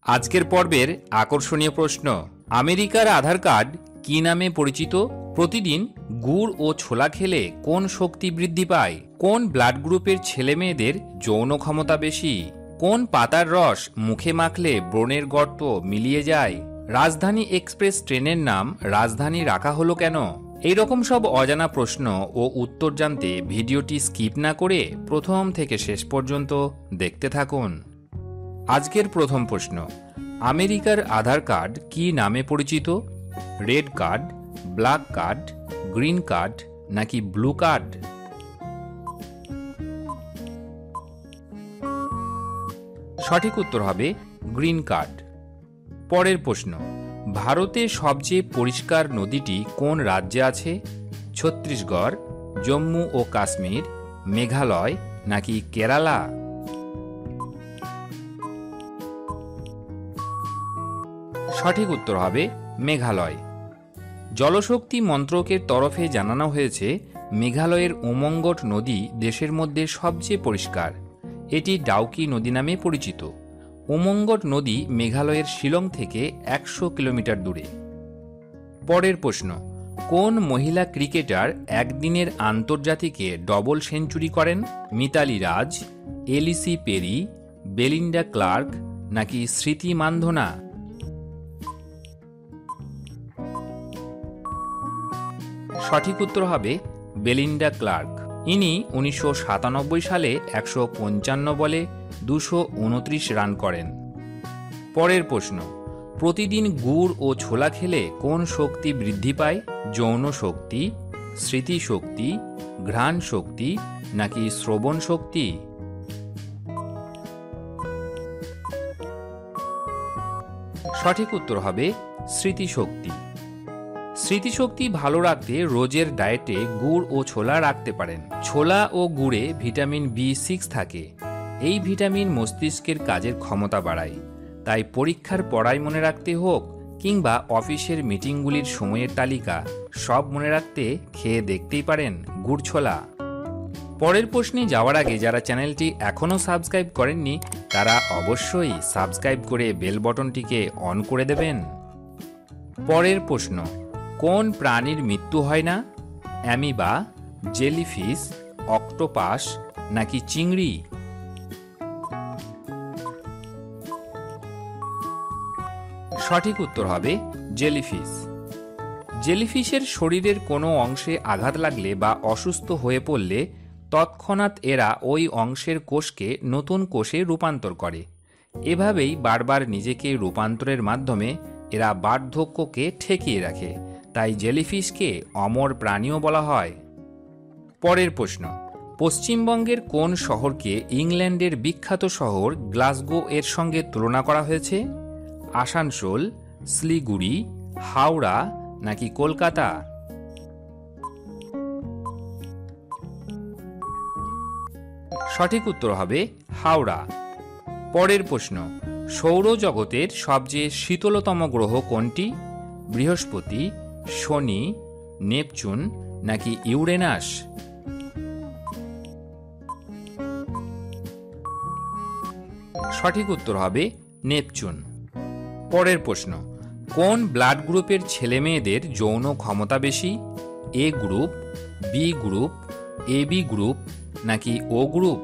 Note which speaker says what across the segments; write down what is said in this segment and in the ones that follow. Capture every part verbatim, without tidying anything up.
Speaker 1: আজকের পর্বের আকর্ষণীয় প্রশ্ন, আমেরিকার আধার কার্ড কি নামে পরিচিত? প্রতিদিন গুড় ও ছোলা খেলে কোন শক্তি বৃদ্ধি পায়? কোন ব্লাড গ্রুপের ছেলে মেয়েদের যৌন ক্ষমতা বেশি? কোন পাতার রস মুখে মাখলে ব্রণের গর্ত মিলিয়ে যায়? রাজধানী এক্সপ্রেস ট্রেনের নাম রাজধানী রাখা হলো কেন? এইরকম সব অজানা প্রশ্ন ও উত্তর জানতে ভিডিওটি স্কিপ না করে প্রথম থেকে শেষ পর্যন্ত দেখতে থাকুন। আজকের প্রথম প্রশ্ন, আমেরিকার আধার কার্ড কি নামে পরিচিত? Red card, black card, green card নাকি ব্লু কার্ড? সঠিক উত্তর হবে গ্রিন কার্ড। পরের প্রশ্ন, ভারতের সবচেয়ে পরিষ্কার নদীটি কোন রাজ্যে আছে? ছত্তিশগড়, জম্মু ও কাশ্মীর, মেঘালয় নাকি কেরালা? সঠিক উত্তর হবে মেঘালয়। জলশক্তি মন্ত্রকের তরফে জানানো হয়েছে মেঘালয়ের উমঙ্গট নদী দেশের মধ্যে সবচেয়ে পরিষ্কার। এটি ডাউকি নদী নামে পরিচিত। উমঙ্গট নদী মেঘালয়ের শিলং থেকে একশো কিলোমিটার দূরে। পরের প্রশ্ন, কোন মহিলা ক্রিকেটার একদিনের আন্তর্জাতিকে ডবল সেঞ্চুরি করেন? Mithali Raj, Ellyse Perry, Belinda Clark নাকি স্মৃতি মান্ধনা? সঠিক উত্তর হবে বেলিন্ডা ক্লার্ক। ইনি উনিশশো সাতানব্বই সালে একশো পঞ্চান্ন বলে দুশো উনত্রিশ রান করেন। পরের প্রশ্ন, প্রতিদিন গুড় ও ছোলা খেলে কোন শক্তি বৃদ্ধি পায়? যৌন শক্তি, স্মৃতি শক্তি, ঘ্রাণ শক্তি নাকি শ্রবণ শক্তি? সঠিক উত্তর হবে স্মৃতিশক্তি। স্মৃতিশক্তি ভালো রাখতে রোজের ডায়েটে গুড় ও ছোলা রাখতে পারেন। ছোলা ও গুড়ে ভিটামিন বি সিক্স থাকে। এই ভিটামিন মস্তিষ্কের কাজের ক্ষমতা বাড়ায়। তাই পরীক্ষার পড়ায় মনে রাখতে হোক কিংবা অফিসের মিটিংগুলির সময়ের তালিকা সব মনে রাখতে খেয়ে দেখতেই পারেন গুড় ছোলা। পরের প্রশ্নে যাওয়ার আগে যারা চ্যানেলটি এখনও সাবস্ক্রাইব করেননি তারা অবশ্যই সাবস্ক্রাইব করে বেল বটনটিকে অন করে দেবেন। পরের প্রশ্ন, কোন প্রাণীর মৃত্যু হয় না? অ্যামিবা, জেলিফিশ, অক্টোপাস নাকি চিংড়ি? সঠিক উত্তর হবে জেলিফিশ। জেলিফিশের শরীরের কোনো অংশে আঘাত লাগলে বা অসুস্থ হয়ে পড়লে তৎক্ষণাৎ এরা ওই অংশের কোষকে নতুন কোষে রূপান্তর করে। এভাবেই বারবার নিজেকে রূপান্তরের মাধ্যমে এরা বার্ধক্যকে ঠেকিয়ে রাখে। তাই জেলিফিশকে অমর প্রাণীও বলা হয়। পরের প্রশ্ন, পশ্চিমবঙ্গের কোন শহরকে ইংল্যান্ডের বিখ্যাত শহর গ্লাসগো এর সঙ্গে তুলনা করা হয়েছে? আসানসোল, শিলিগুড়ি, হাওড়া নাকি কলকাতা? সঠিক উত্তর হবে হাওড়া। পরের প্রশ্ন, সৌরজগতের সবচেয়ে শীতলতম গ্রহ কোনটি? বৃহস্পতি, শনি, নেপচুন নাকি ইউরেনাস? সঠিক উত্তর হবে নেপচুন। পরের প্রশ্ন, কোন ব্লাড গ্রুপের ছেলে মেয়েদের যৌন ক্ষমতা বেশি? A group, B group, A B group নাকি ও গ্রুপ?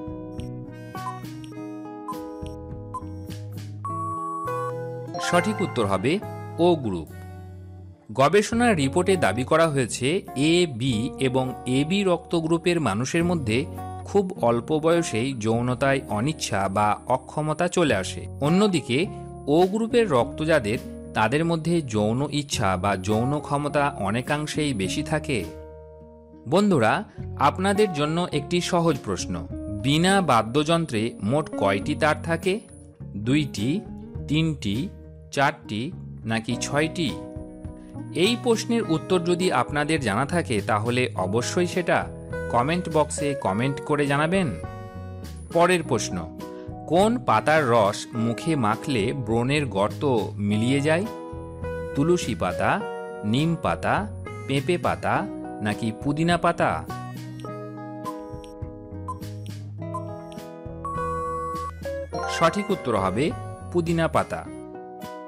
Speaker 1: সঠিক উত্তর হবে ও গ্রুপ। গবেষণার রিপোর্টে দাবি করা হয়েছে এ বি এবং এ বি রক্ত গ্রুপের মানুষের মধ্যে খুব অল্প বয়সেই যৌনতায় অনিচ্ছা বা অক্ষমতা চলে আসে। অন্যদিকে ও গ্রুপের রক্ত যাদের, তাদের মধ্যে যৌন ইচ্ছা বা যৌন ক্ষমতা অনেকাংশেই বেশি থাকে। বন্ধুরা, আপনাদের জন্য একটি সহজ প্রশ্ন, বিনা বাদ্যযন্ত্রে মোট কয়টি তার থাকে? দুইটি, তিনটি, চারটি নাকি ছয়টি? এই প্রশ্নের উত্তর যদি আপনাদের জানা থাকে তাহলে অবশ্যই সেটা কমেন্ট বক্সে কমেন্ট করে জানাবেন। পরের প্রশ্ন, কোন পাতার রস মুখে মাখলে ব্রণের গর্ত মিলিয়ে যায়? তুলসী পাতা, নিম পাতা, পেঁপে পাতা নাকি পুদিনা পাতা? সঠিক উত্তর হবে পুদিনা পাতা।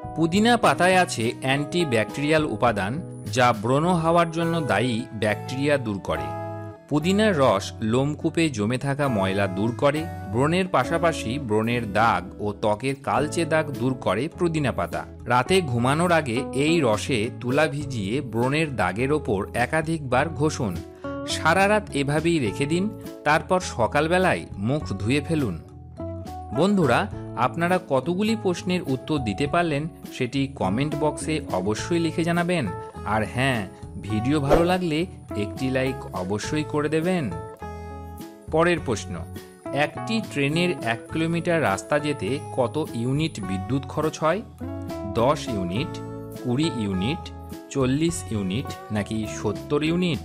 Speaker 1: পুদিনা পাতায় আছে অ্যান্টি ব্যাকটেরিয়াল উপাদান, যা ব্রণ হওয়ার জন্য দায়ী ব্যাকটেরিয়া দূর করে। পুদিনার রস লোমকূপে জমে থাকা ময়লা দূর করে। ব্রণের পাশাপাশি ব্রণের দাগ ও ত্বকের কালচে দাগ দূর করে পুদিনা পাতা। রাতে ঘুমানোর আগে এই রসে তুলা ভিজিয়ে ব্রণের দাগের ওপর একাধিকবার ঘষুন। সারা রাত এভাবেই রেখে দিন, তারপর সকালবেলায় মুখ ধুয়ে ফেলুন। বন্ধুরা, আপনারা কতগুলি প্রশ্নের উত্তর দিতে পারলেন সেটি কমেন্ট বক্সে অবশ্যই লিখে জানাবেন। আর হ্যাঁ, ভিডিও ভালো লাগলে একটি লাইক অবশ্যই করে দেবেন। পরের প্রশ্ন, একটি ট্রেনের এক কিলোমিটার রাস্তা যেতে কত ইউনিট বিদ্যুৎ খরচ হয়? দশ ইউনিট, কুড়ি ইউনিট, চল্লিশ ইউনিট নাকি সত্তর ইউনিট?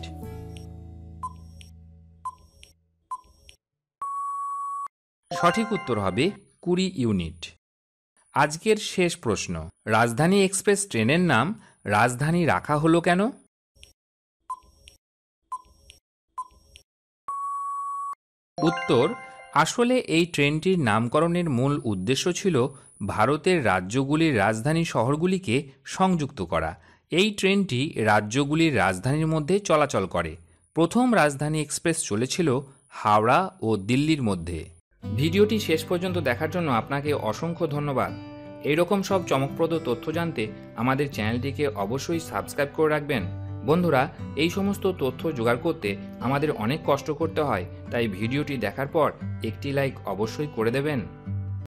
Speaker 1: সঠিক উত্তর হবে কুড়ি ইউনিট। আজকের শেষ প্রশ্ন, রাজধানী এক্সপ্রেস ট্রেনের নাম রাজধানী রাখা হলো কেন? উত্তর, আসলে এই ট্রেনটির নামকরণের মূল উদ্দেশ্য ছিল ভারতের রাজ্যগুলির রাজধানী শহরগুলিকে সংযুক্ত করা। এই ট্রেনটি রাজ্যগুলির রাজধানীর মধ্যে চলাচল করে। প্রথম রাজধানী এক্সপ্রেস চলেছিল হাওড়া ও দিল্লির মধ্যে। ভিডিওটি শেষ পর্যন্ত দেখার জন্য আপনাকে অসংখ্য ধন্যবাদ। এইরকম সব চমকপ্রদ তথ্য জানতে আমাদের চ্যানেলটিকে অবশ্যই সাবস্ক্রাইব করে রাখবেন। বন্ধুরা, এই সমস্ত তথ্য জোগাড় করতে আমাদের অনেক কষ্ট করতে হয়, তাই ভিডিওটি দেখার পর একটি লাইক অবশ্যই করে দেবেন।